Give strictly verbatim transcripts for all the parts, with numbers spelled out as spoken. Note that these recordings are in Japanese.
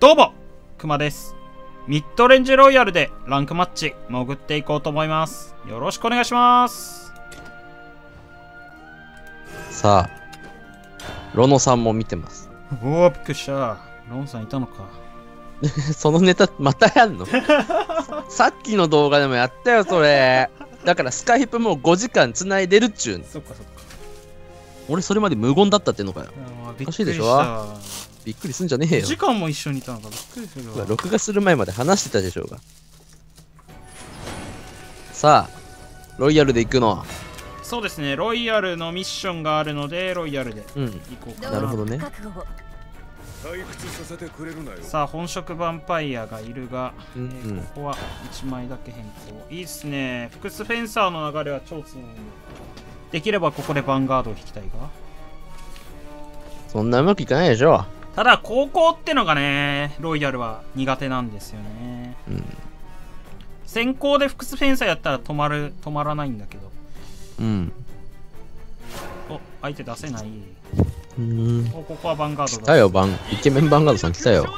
どうもくまです。ミッドレンジロイヤルでランクマッチ潜っていこうと思います。よろしくお願いします。 さあロノさんも見てます。 おおびっくりした。ロンさんいたのか。 そのネタまたやんのさ, さっきの動画でもやったよそれ。だからスカイプもうごじかんつないでるっちゅうの。 そっかそっか。 俺それまで無言だったってのかよ。 びっくりした。 おかしいでしょ。びっくりすんじゃねえよ。 時間も一緒にいたのか。びっくりするわ。 録画する前まで話してたでしょうが。さあロイヤルで行くの。 そうですね、ロイヤルのミッションがあるのでロイヤルで行こうかな。 なるほどね。 さあ本職ヴァンパイアがいるが、 うんうん、 えー、ここはいちまいだけ変更。いいっすね。複数フェンサーの流れは超強い。できればここでヴァンガードを引きたいが、 そんなうまくいかないでしょ。 ただ高校ってのがねロイヤルは苦手なんですよね、うん、先行で複数フェンサーやったら止まる止まらないんだけど。 うん。 お、相手出せない。 うん。 お、ここはヴァンガードだ。 来たよ、バンイケメンヴァンガードさん来たよ。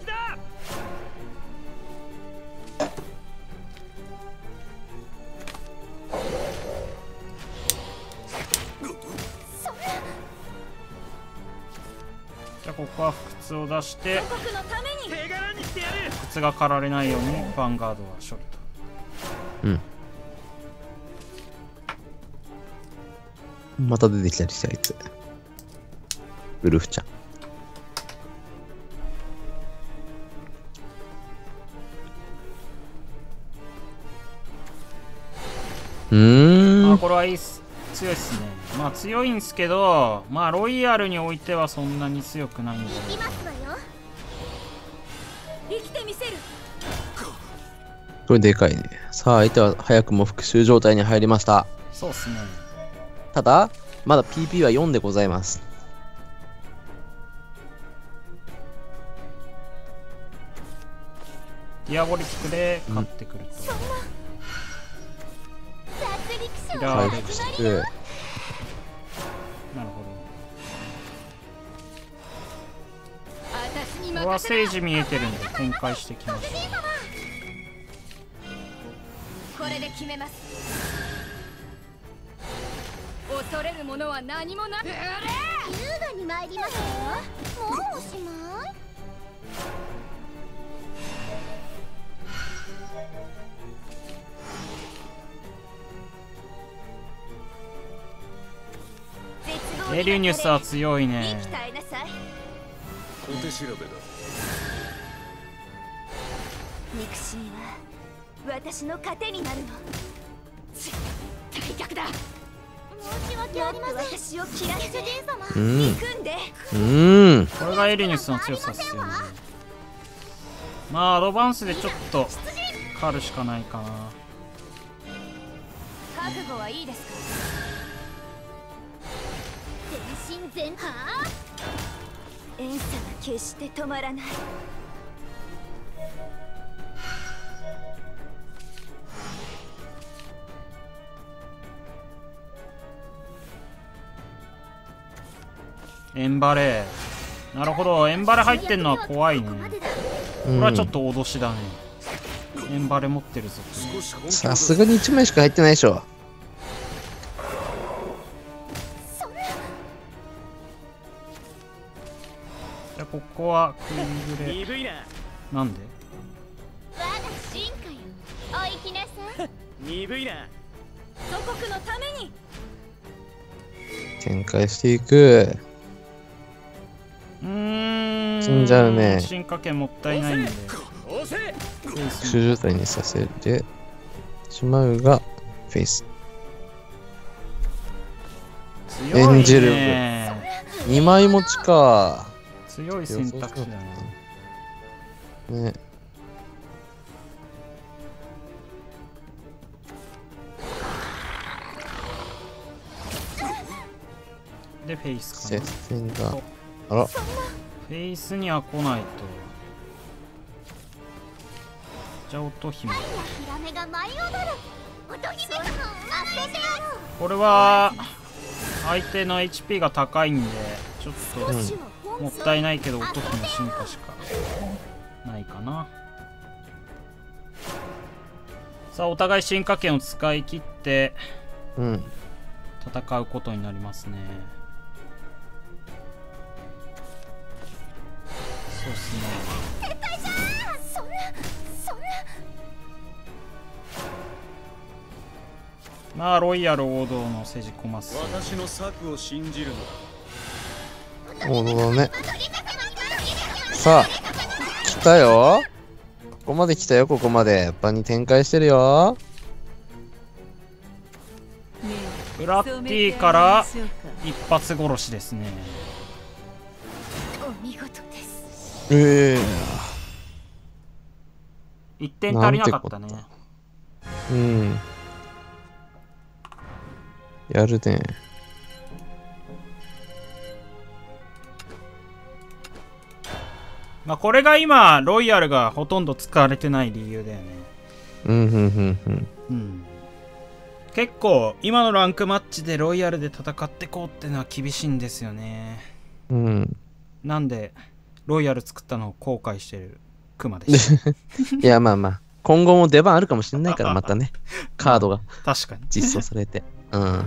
じゃあここは不屈を出して不屈が狩られないようにヴァンガードは処理と。 うん。また出てきたりしてあいつウルフちゃん。うーん。 あ、これはいいっす。強いっすね。まあ強いんすけど、まあロイヤルにおいてはそんなに強くないんで。 生きますわよ。生きてみせる。 これでかいね。さあ相手は早くも復讐状態に入りました。 そうっすね。 ただまだ ピーピー はよんでございます。 ディアボリックで勝ってくると、 うん、回復してくる。なるほど。これは政治見えてるんで展開してきました。 これで決めます。恐れるものは何もなく、優雅に参りますよ。もうおしまい。 エリュニュスは強いね。 小手調べだ。憎しみは私の糧になるの。退却だ。申し訳ありません。私を嫌い主人様。うん。憎んで。 うん。 これがエリュニュスの強さっすよね。まあアドバンスでちょっと狩るしかないかな。 覚悟はいいですか。全身全霊。遠さは決して止まらない。 エンバレー。なるほど、エンバレ入ってんのは怖いね。これはちょっと脅しだね。エンバレ持ってるぞ。 さすがにいちまいしか入ってないでしょ。 じゃあここはクイーングレ。なんで？ 我が進化よ。お行きなさい。鈍いな。祖国のために。 展開していく。 うーん。 死んじゃうね。 進化権もったいないんで。 復讐状態にさせてしまうがフェイス。エンジェルにまい持ちか。 強い選択肢だな。 ね。 でフェイスか接戦が。あら。 フェイスには来ないと。じゃあ乙姫。これは相手の エイチピー が高いんでちょっと、うん、もったいないけど乙姫進化しか。 ないかな。さあお互い進化権を使い切ってうん戦うことになりますね。そうっすね。 絶対じゃー。そんなそんな。 まあロイヤル王道のせじ込ます。 私の策を信じるのだ。 王道だね。さあ来たよ。ここまで来たよ。ここまで場に展開してるよ。 フラッティから一発殺しですね。 お見事です。 ええいってん足りなかったね。 うんやるね。 まあこれが今ロイヤルがほとんど使われてない理由だよね。 うんうんうんうんうん結構今のランクマッチでロイヤルで戦ってこうってのは厳しいんですよね。 うんなんでロイヤル作ったのを後悔してるクマでしたいやまあまあ今後も出番あるかもしれないからまたねカードが確かに実装されてうん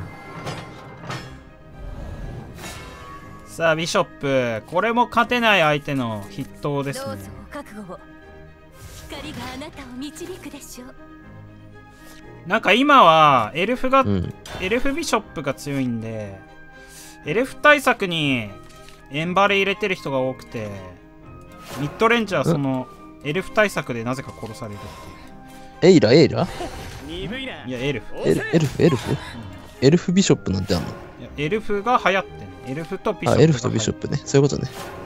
さあビショップこれも勝てない相手の筆頭ですね。 どうぞお覚悟を。光があなたを導くでしょう。 なんか今はエルフが、 うん、 エルフビショップが強いんでエルフ対策にエンバレ入れてる人が多くてミッドレンジはそのエルフ対策でなぜか殺されるっていう。 エイラエイラいやエルフエルエルフエルフ、うん、エルフビショップなんてあんの。いやエルフが流行ってね。エルフとビショップ。 あエルフとビショップね。そういうことね。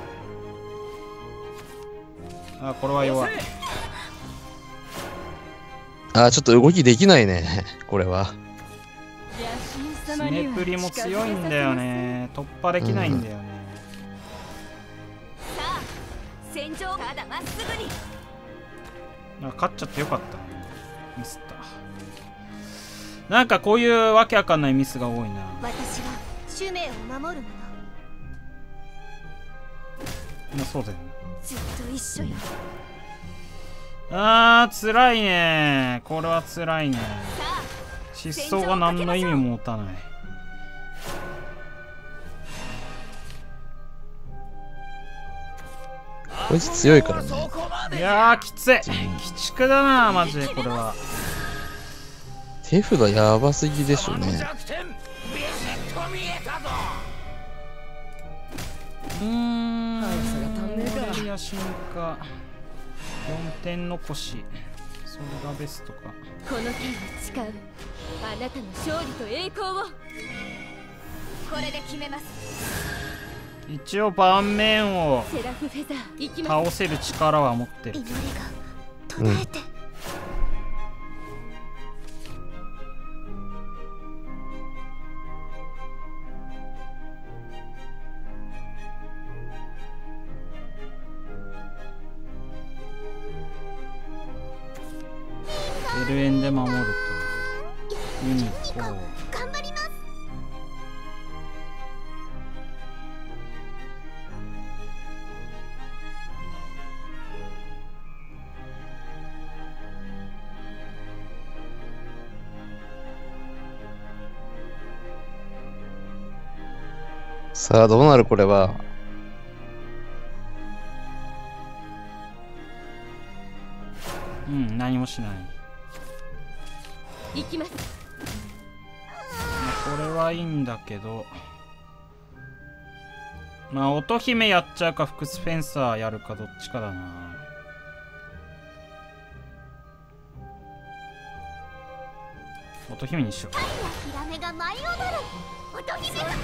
あこれは弱い。 あちょっと動きできないねこれは。 スネプリも強いんだよね。突破できないんだよね、 うん、さあ戦場ただまっすぐに。 なんか勝っちゃってよかったね。ミスった。なんかこういうわけわかんないミスが多いな。 私は使命を守るもの。 まあそうだよね。 ずっと一緒よ。 あーつらいね。これはつらいね。失踪が何の意味も持たない。 こいつ強いからね。 いやーきつい。鬼畜だなマジでこれは。 手札やばすぎでしょね。 うーんオーレリア進化よんてん残しそれがベストか。 この剣を誓うあなたの勝利と栄光をこれで決めます。 一応盤面をセラフフェザー行きます。 倒せる力は持ってる。 祈りが唱えて、 エルエンで守るとユニコ頑張ります。 さあどうなるこれは。 うん何もしない。 行きます。 まあこれはいいんだけどまあ乙姫やっちゃうかフクスフェンサーやるかどっちかだな。乙姫にしよう。 ヒラメが舞い踊る乙姫様を遊んでやる。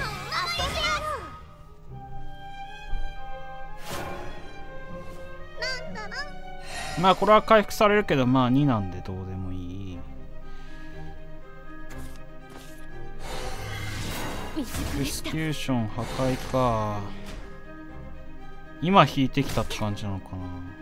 なんだなんまあこれは回復されるけどまあになんでどうでもいい。エクスキューション破壊か。今引いてきたって感じなのか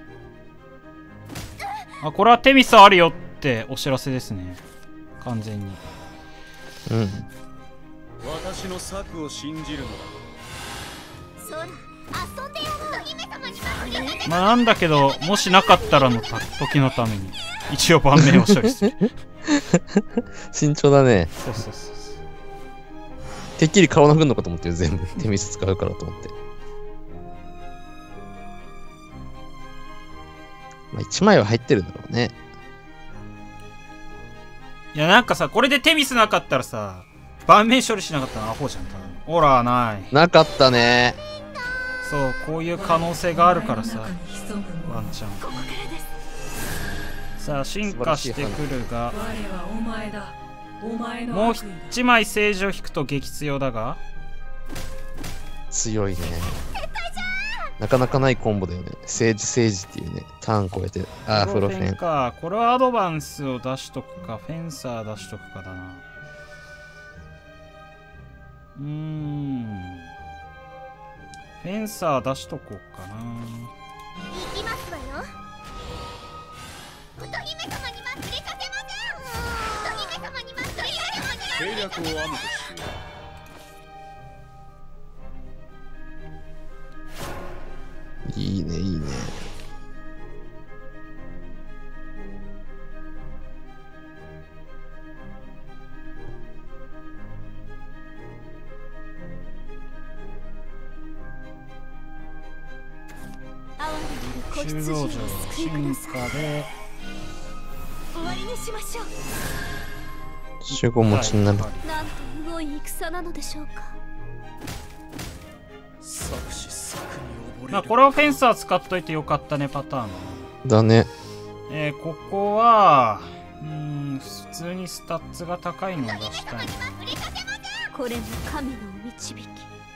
な。あこれはテミスあるよってお知らせですね完全に。 うん私の策を信じるのだ。 そうだ遊んでやろう。乙姫様に任せて。 まあなんだけど、もしなかったらの時のために一応盤面を処理する。 慎重だね。 そうそうそうそう。 てっきり顔殴るのかと思ってる、全部。手ミス使うからと思って。まあいちまいは入ってるんだろうね。 いやなんかさ、これで手ミスなかったらさ、盤面処理しなかったらアホじゃん。ほら、ない。 なかったね。 そう、こういう可能性があるからさ、ワンチャン。さあ、進化してくるが、もういちまい聖女を引くと激強だが、 強いね。なかなかないコンボだよね。聖樹聖樹っていうね、ターン超えて。ああ、フロフェンか。これはアドバンスを出しとくか、フェンサー出しとくかだな。うーん。フェンサー出しとこうかな。 行きますわよ。乙姫様に忘れさせません。乙姫様に忘れさせません。 計略を編むとしよう。いいね、いいね。 修道場進化で終わりにしましょう。 守護持ちになる。 なんとむごい戦なのでしょうか。 作詞作に溺れる。 まあこれはフェンサー使っといてよかったねパターンだね。 えー、ここはうーん普通にスタッツが高いのを出したいな。 これも神のお導き。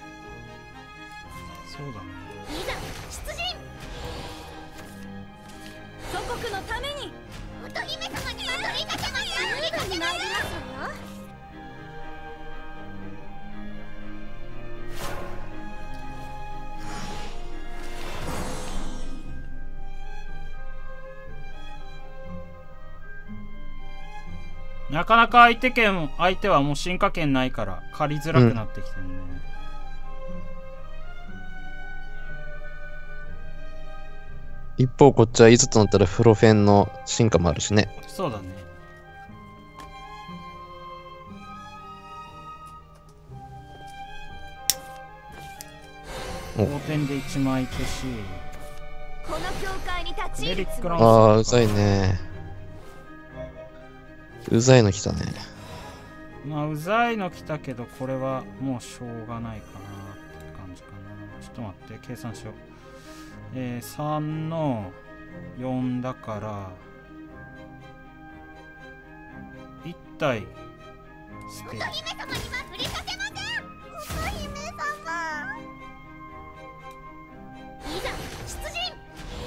そうだね。 いざ出陣。祖国のために乙姫様には取りかけます。すぐに参りますわよ。 なかなか相手権相手はもう進化権ないから借りづらくなってきてるね、 うん、一方こっちはいつとなったらフロフェンの進化もあるしね。 そうだね。ごてんでいちまい消し、 この教会に立ちレリックランああ、うざいね。うざいの来たね。 まあうざいの来たけどこれはもうしょうがないかなって感じかな。ちょっと待って計算しよう。えー、さんのよんだからいち体捨てる。 乙姫様には触れさせません。乙姫様いざ出陣。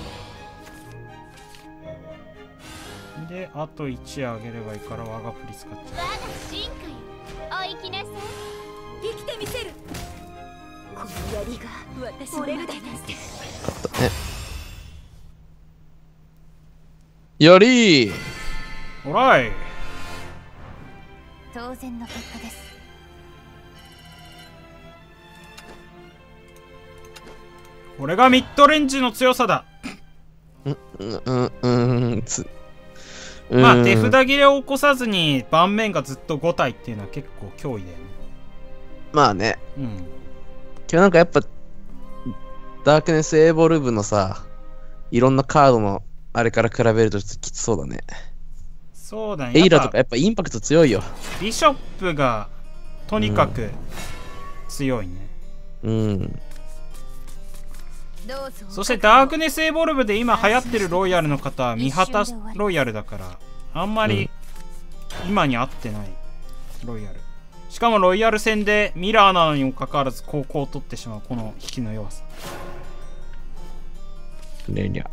であといちあげればいいから我がプリ使っちゃう。 我が進化よ。お行きなさい。生きてみせる。この槍が私の腕です。 ね。やりー。 オライ。 当然の結果です。 これがミッドレンジの強さだ。 うんうんうんつ。 まあ手札切れを起こさずに盤面がずっとご体っていうのは結構脅威だよね。 まあね。 うん。 今日なんかやっぱダークネスエーボルブのさ、いろんなカードのあれから比べるとちょっときつそうだね。 そうだね。 エイラとかやっぱインパクト強いよ。 ビショップがとにかく強いね。 うん。うんそしてダークネスエボルブで今流行ってるロイヤルの方はミハタロイヤルだからあんまり今に合ってないロイヤル。しかもロイヤル戦でミラーなのにもかかわらず高校を取ってしまうこの引きの弱さ。 レリャ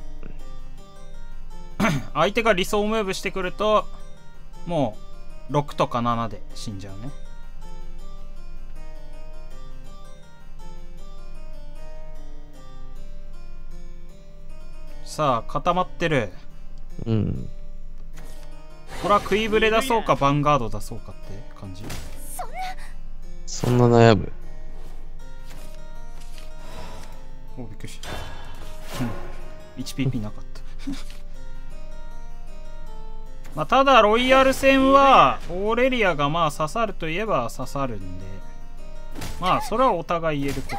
相手が理想ムーブしてくるともうろくとかななで死んじゃうね。さあ固まってる。 うん。 これはクイブレ出そうかヴァンガード出そうかって感じ。 そんな悩む。 おびっくりした。 いちピーピー なかったまあただロイヤル戦はオーレリアがまあ刺さるといえば刺さるんで、まあそれはお互い言えること。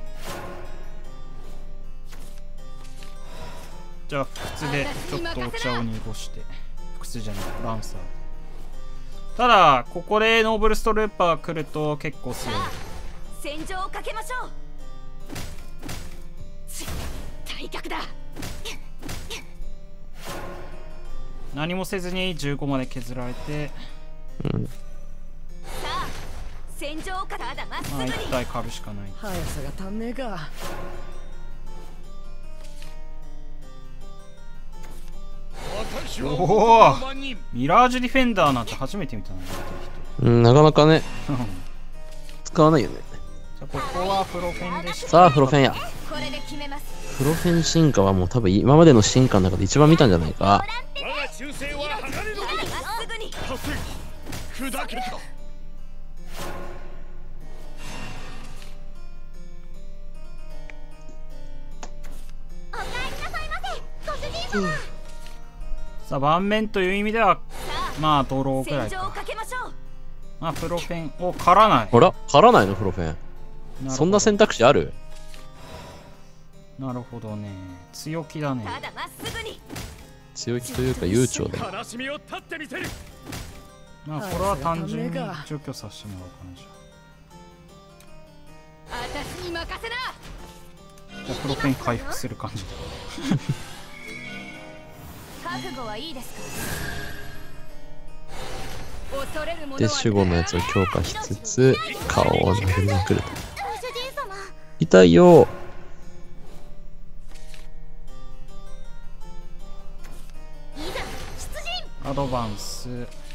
じゃあ不屈でちょっとお茶を濁して、不屈じゃないランサー。ただここでノーブルストルーパーが来ると結構強い。 戦場をかけましょう。退却だ。 何もせずにじゅうごまで削られて、 うん、 さあ戦場かただまっすぐまあに。 一体狩るしかない。 速さが足んねえか。 おお、ミラージュディフェンダーなんて初めて見たな。 うん、なかなかね使わないよね。 じゃあここはフロフェンでした。 さあフロフェンや。 これで決めます。 フロフェン進化はもう多分今までの進化の中で一番見たんじゃないか。 まっすぐに。 砕けた。 おかえりなさいませ、ご主人様。 さあ盤面という意味ではまあドローぐらい戦場をか。 かけましょう。 まあフロフェンを狩らない。 ほら狩らないのフロフェン。 なるほどそんな選択肢ある？ なるほどね。強気だね。 ただまっすぐに。 強気というか悠長だよ。 悲しみを立ってみせる。 まあこれは単純に除去させてもらおうかな。じ私に任せな。 ゃあじゃあフロフェン回復する感じだ。 覚悟はいいですか。恐れるものはで守護のやつを強化しつつ顔を殴りまくると。 ご主人様。 痛いよ。 いざ出陣。 アドバンス。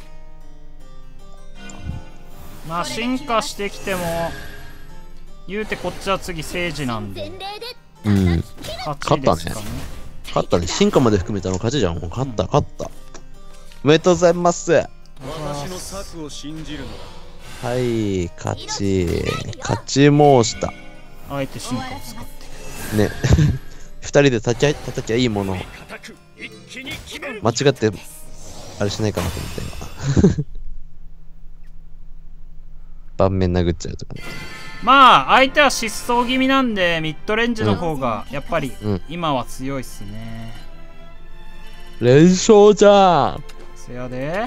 まあ進化してきても言うてこっちは次政治なんで前例でうん勝ちですかね。 勝ったね。進化まで含めたの勝ちじゃん。もう勝った勝った。おめでとうございます。 私の策を信じるのだ。 はい勝ち勝ち申したあえて進化を使ってね二人で叩きゃ叩きゃいいものを固く一気に決める。 間違ってあれしないかなと思って今盤面殴っちゃうとかね。 まあ相手は失踪気味なんでミッドレンジの方がやっぱりうん今は強いっすね。 連勝じゃん。 せやで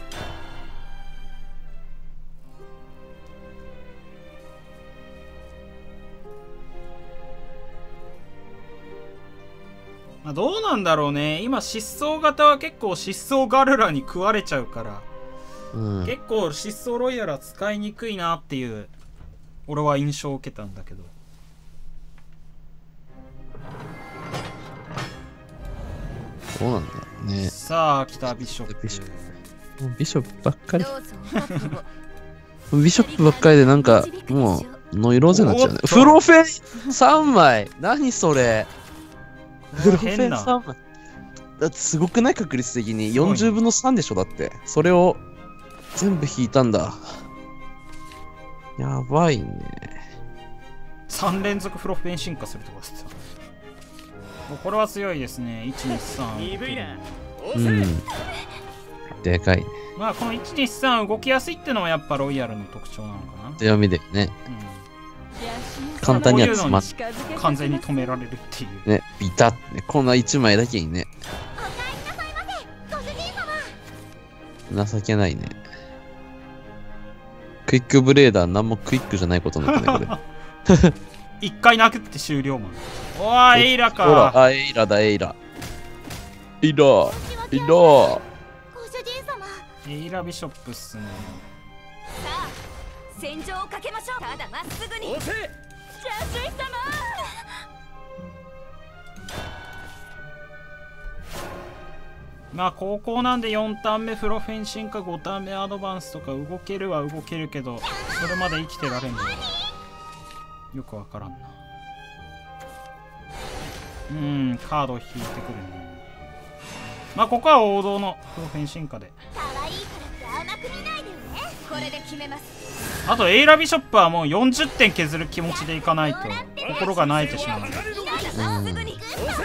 まあどうなんだろうね。今失踪型は結構失踪ガルラに食われちゃうから、 うん、 結構失踪ロイヤルは使いにくいなっていう俺は印象を受けたんだけど。 そうなんだね。 さあ来たビショップ。 ビショッもうビショップばっかり。 どうぞ。 ビショップばっかりでなんかもうノイローゼになっちゃうね。 おっとフロフェンさんまい。何それ。フロフェン変なさんまい。だってすごくない確率的によんじゅうぶんのさんでしょ。だってそれを全部引いたんだ。やばいね。 さん連続フロフェン進化するとこですよ。もうこれは強いですね。いちにさん鈍いな。 う押せ。 ん。でかいね。 まあこのいちにさん動きやすいってのもやっぱロイヤルの特徴なのかな。 強みだよね。 うん、 簡単にはつまん完全に止められるっていう。 ね。ビタッね。こんないちまいだけにね。 おかえりなさいませ、ご主人様。 情けないね。クイックブレーダーなんもクイックじゃないことになったね、これ。 一回殴って終了マン。おーエイラほら、 か。 あ、エイラだ、エイラ。エイラ、エイラ。 ご主人様。 エイラビショップっすね。 さあ戦場をかけましょう。ただまっすぐに。 押せ。 邪水様。 まあ高校なんでよんターン目フロフェン進化ごターン目アドバンスとか動けるは動けるけどそれまで生きてられんのよくわからんな。うーんカードを引いてくるね。まあここは王道のフロフェン進化で。 可愛いからって甘く見ないでよね。これで決めます。 あとエイラビショップはもうよんじゅってん削る気持ちでいかないと心が萎えてしまうので。 ただまっすぐに。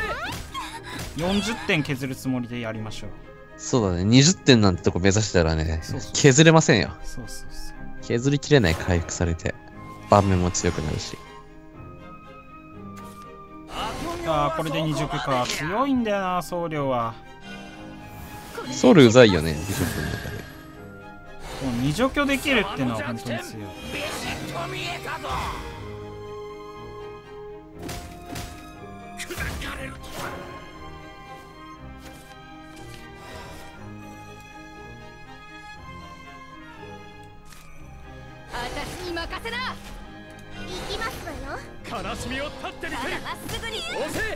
よんじゅってん削るつもりでやりましょう。 そうだね。にじゅってんなんてとこ目指したらね、 そうそう削れませんよ。 そうそうそう。 削りきれない回復されて、盤面も強くなるし。 ああ、これでにじゅうきゅうか。強いんだよな、僧侶は。 ソウルうざいよね、ビショップの中で。 もう二除去できるってのは本当に強い。 私に任せな。行きますわよ。 悲しみを立ってみせる。 まっすぐに押せ。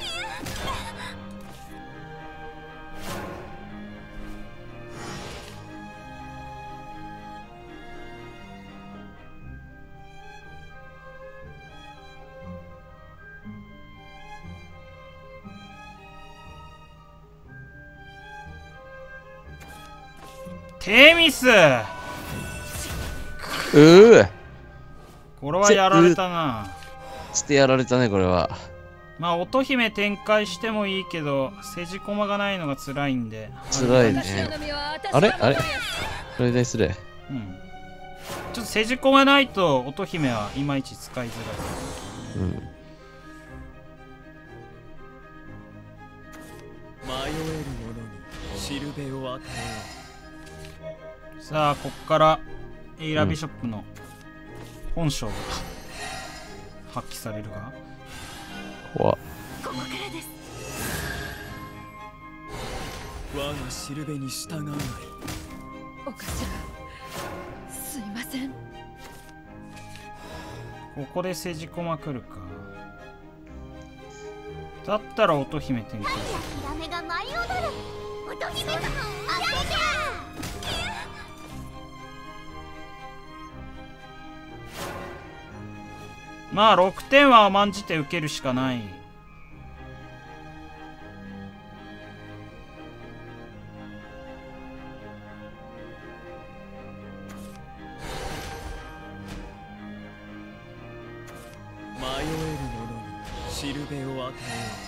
テミス。 うーこれはやられたな。 してやられたね、これは。 まあ乙姫展開してもいいけど、セジコマがないのが辛いんで。 辛いね。あれあれそれですれ。 うん。ちょっとセジコマないと乙姫はいまいち使いづらい。 うん。 迷える者にしるべを与えよう。 さあ、こっからエイラビショップの本性が発揮されるが、 怖っ。 ここからです。 我がしるべに従うがいい。 お頭、すいません。 ここでセジコマ来るか。だったら乙姫展開しよヒラメが舞い踊る。乙姫様、あれじゃ。 う。まあろくてんは甘んじて受けるしかない。 迷える者にしるべを与え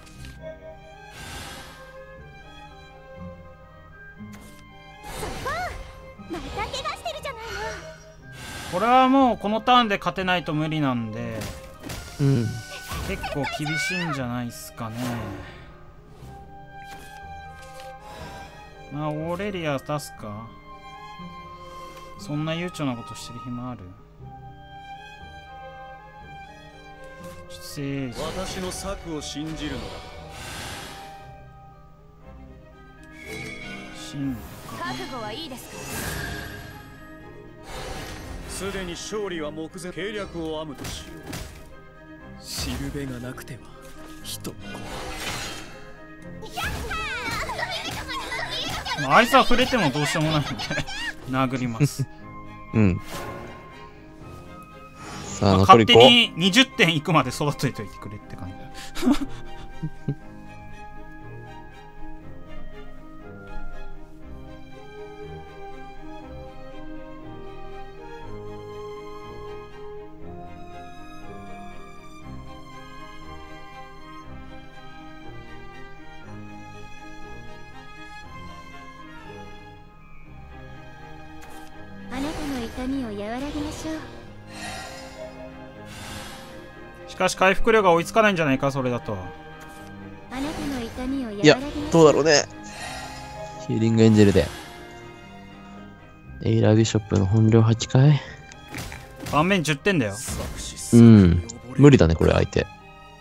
また怪我してるじゃないの。 これはもうこのターンで勝てないと無理なんで、 うん。 結構厳しいんじゃないっすかね。まあオーレリア出すか。そんな悠長なことしてる暇ある？ちょっとせーじ。 私の策を信じるのだ。 進覚悟はいいですか。 すでに勝利は目前。計略を編むとしよう。しるべがなくては人子。 まあ、あいつは触れてもどうしようもないんで殴ります。 うん。さあ、 まあ、 残りご。 勝手ににじゅってんいくまで育てといてくれって感じ。 あなたの痛みを和らげましょう。 しかし回復量が追いつかないんじゃないか、それだと。 あなたの痛みを和らいやげましょう。、 どうだろうね。ヒーリングエンジェルで。エイラービショップの本領はちかい。 盤面じゅってんだよ。 うん。無理だね、これ相手。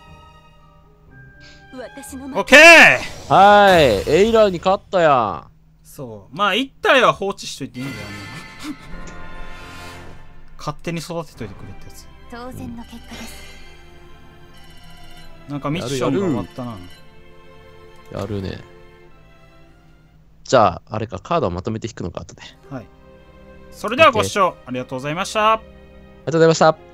私のオッケー。 はーい。エイラーに勝ったやん。 そう。まあいち体は放置しといていいんだよね。勝手に育てといてくれってやつ。 当然の結果です。 なんかミッションが終わったな。 やるね。じゃあ、あれか、カードをまとめて引くのか、後で。 はい。それではご視聴ありがとうございました。 ありがとうございました。